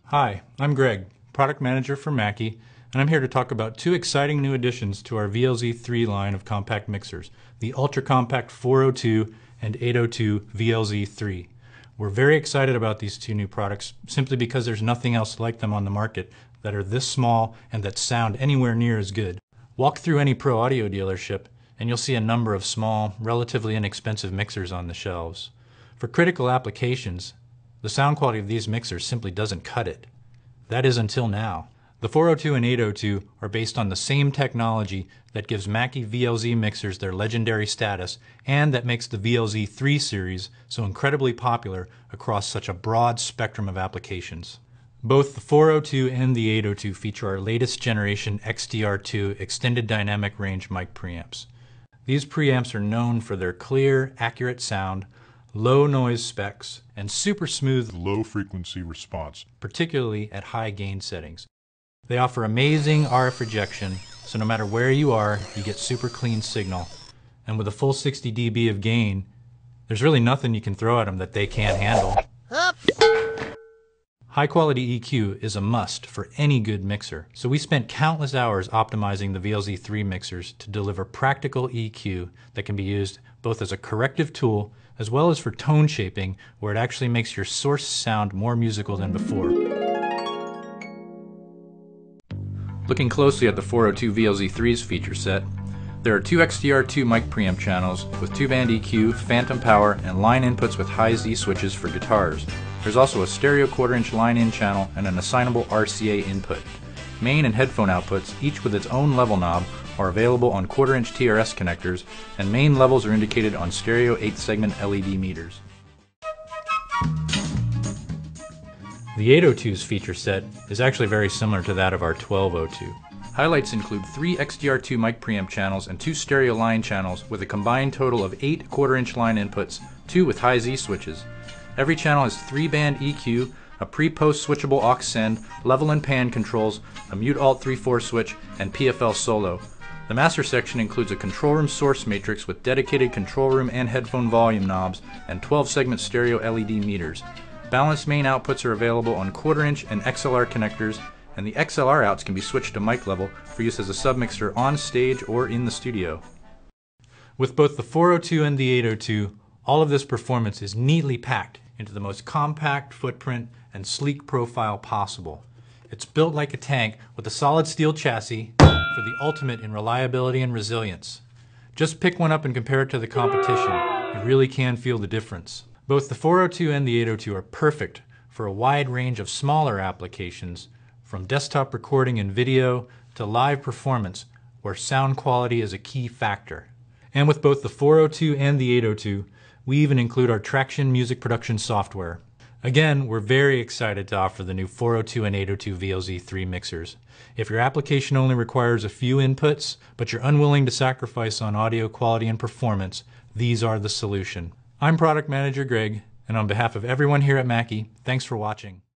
Hi, I'm Greg, Product Manager for Mackie, and I'm here to talk about two exciting new additions to our VLZ3 line of compact mixers, the Ultra Compact 402 and 802 VLZ3. We're very excited about these two new products simply because there's nothing else like them on the market that are this small and that sound anywhere near as good. Walk through any pro audio dealership and you'll see a number of small, relatively inexpensive mixers on the shelves. For critical applications, the sound quality of these mixers simply doesn't cut it. That is until now. The 402 and 802 are based on the same technology that gives Mackie VLZ mixers their legendary status and that makes the VLZ3 series so incredibly popular across such a broad spectrum of applications. Both the 402 and the 802 feature our latest generation XDR2 extended dynamic range mic preamps. These preamps are known for their clear, accurate sound, low noise specs, and super smooth low frequency response, particularly at high gain settings. They offer amazing RF rejection, so no matter where you are, you get super clean signal. And with a full 60 dB of gain, there's really nothing you can throw at them that they can't handle. High quality EQ is a must for any good mixer, so we spent countless hours optimizing the VLZ3 mixers to deliver practical EQ that can be used both as a corrective tool as well as for tone shaping, where it actually makes your source sound more musical than before. Looking closely at the 402 VLZ3's feature set, there are two XDR2 mic preamp channels with 2-band EQ, phantom power, and line inputs with high Z switches for guitars. There's also a stereo quarter-inch line-in channel and an assignable RCA input. Main and headphone outputs, each with its own level knob, are available on quarter-inch TRS connectors, and main levels are indicated on stereo 8-segment LED meters. The 802's feature set is actually very similar to that of our 1202. Highlights include 3 XDR2 mic preamp channels and 2 stereo line channels with a combined total of 8 quarter-inch line inputs, 2 with high Z switches. Every channel has 3-band EQ, a pre-post switchable aux send, level and pan controls, a mute alt 3/4 switch, and PFL solo. The master section includes a control room source matrix with dedicated control room and headphone volume knobs and 12-segment stereo LED meters. Balanced main outputs are available on quarter-inch and XLR connectors, and the XLR outs can be switched to mic level for use as a submixer on stage or in the studio. With both the 402 and the 802, all of this performance is neatly packed into the most compact footprint and sleek profile possible. It's built like a tank with a solid steel chassis for the ultimate in reliability and resilience. Just pick one up and compare it to the competition. You really can feel the difference. Both the 402 and the 802 are perfect for a wide range of smaller applications, from desktop recording and video to live performance, where sound quality is a key factor. And with both the 402 and the 802, we even include our Traction music production software. Again, we're very excited to offer the new 402 and 802 VLZ3 mixers. If your application only requires a few inputs, but you're unwilling to sacrifice on audio quality and performance, these are the solution. I'm Product Manager Greg, and on behalf of everyone here at Mackie, thanks for watching.